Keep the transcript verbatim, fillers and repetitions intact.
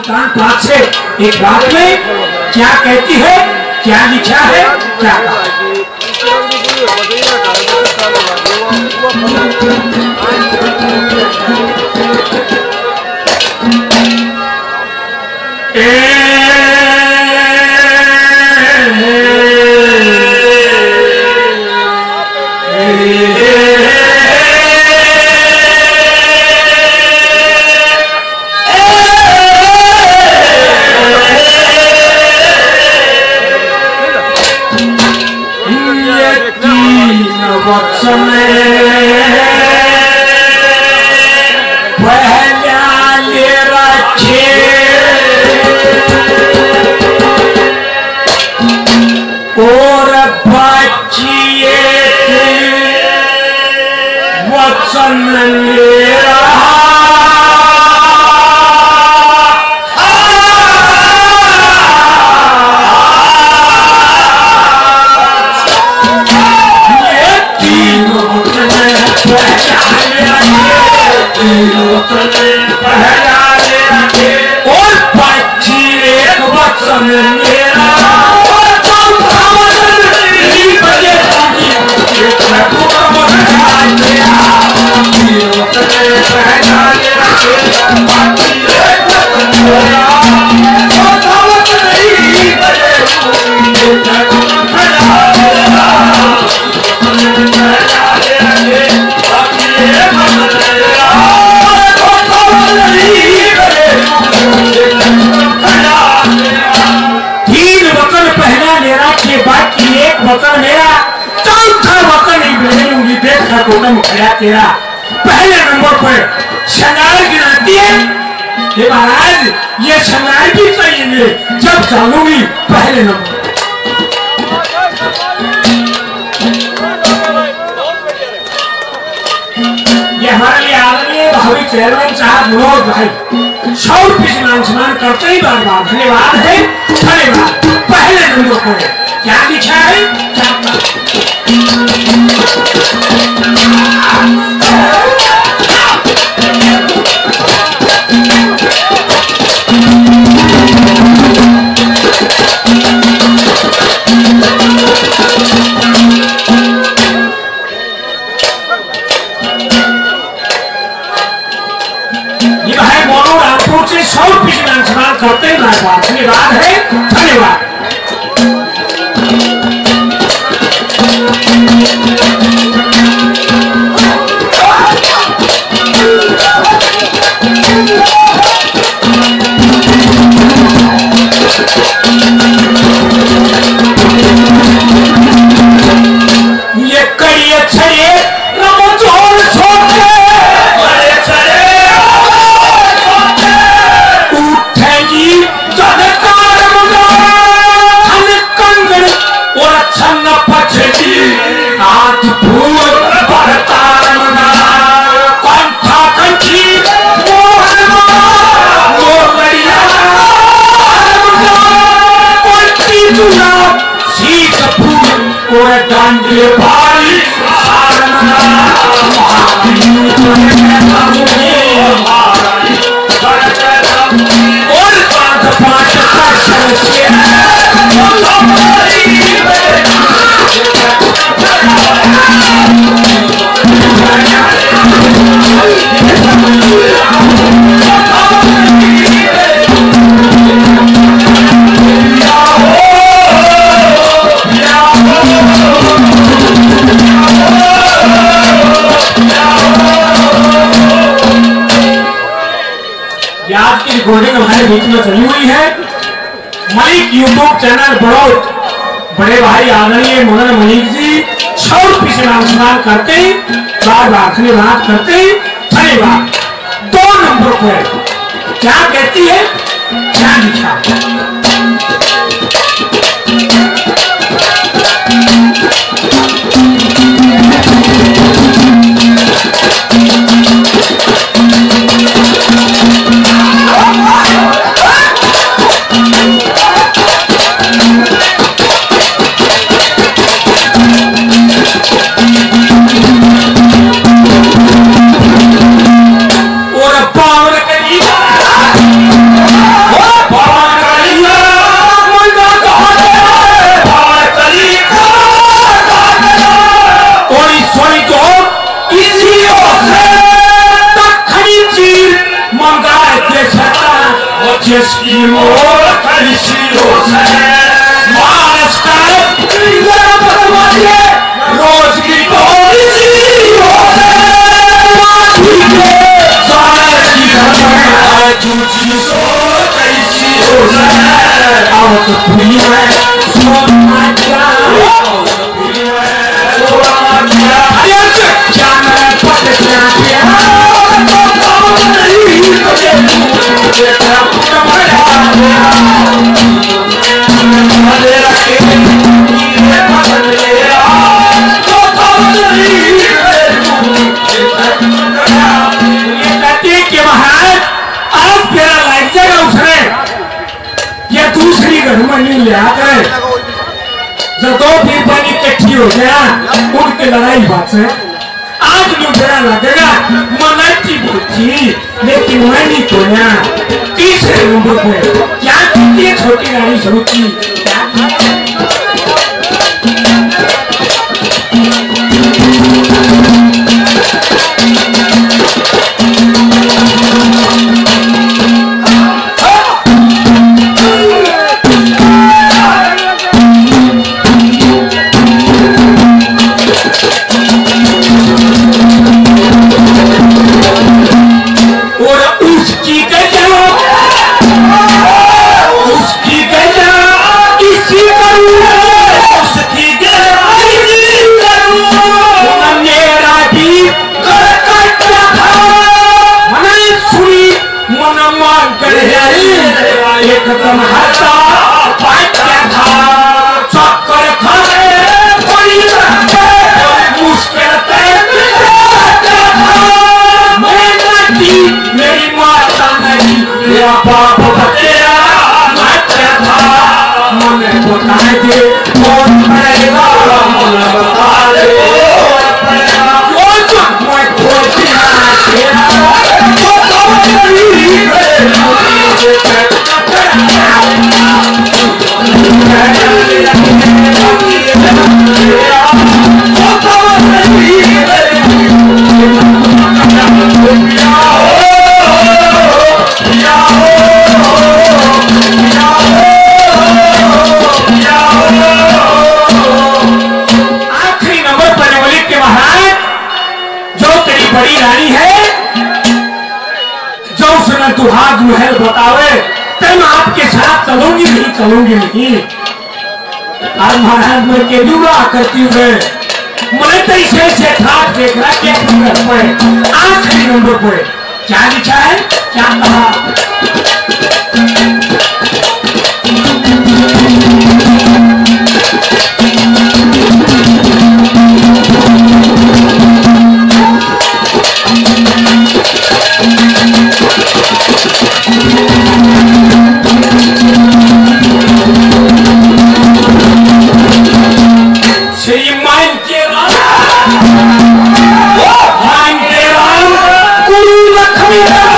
सुल्तान पाक से एक रात में क्या कहती है, क्या लिखा है, क्या कहा? वचन मेरा, चौथा वचन ही मेरी उंगली देख कर टोटम खड़ा तेरा। पहले नंबर पर शंगार गिराती है ये महाराज, ये शंगार भी चाहिए मेरे जब जानूंगी पहले नंबर। ये हमारे लिए आदरणीय भावी चेयरमैन साहब मनोज भाई सौ रुपये स्नान स्नान करते ही बार बार धन्यवाद है, धन्यवाद। पहले नंबर पर क्या लिखा है, क्या ये भाई मोनू रामपुर से सौ रुपये स्नान करते ही बार बार धन्यवाद है, धन्यवाद। रिकॉर्डिंग हमारे बीच में चली हुई है। मलिक यूट्यूब चैनल बड़ौत बड़े भाई आदरणीय मोहन मलिक जी सौ रुपये से नाम करते ही बार बार धन्यवाद करते ही धन्यवाद। दो नंबर पर क्या कहती है, क्या लिखा? Oh! जिसकी मोर ऋषि हो महाराष्ट्र रोज की तो जब दो फिर पानी इकट्ठी हो गया उनकी लड़ाई बात है आज मुझे लगेगा मनाती बुद्धि लेकिन मैंने तो ना तीसरे नंबर पे क्या कितनी छोटी गाड़ी शुरू की एकदम हटा पाया था चक्कर खाने मुश्किल मेरी माता नहीं मेरा बाप बतेरा नाचा था मने बताए दे कौन पड़ेगा मन बता दे कौन मैं खोज आखिरी नंबर पर मलिक के महाराज जो तेरी बड़ी रानी है जो उसने दुहाग महल बतावे तब आपके साथ चलूंगी नहीं चलूंगी नहीं आज महाराज मैं के विवाह करती हुए मैं तो इसे से ठाक देख रहा क्या नंबर पर आखिरी नंबर पर क्या लिखा है क्या कहा गुरु लक्ष्मी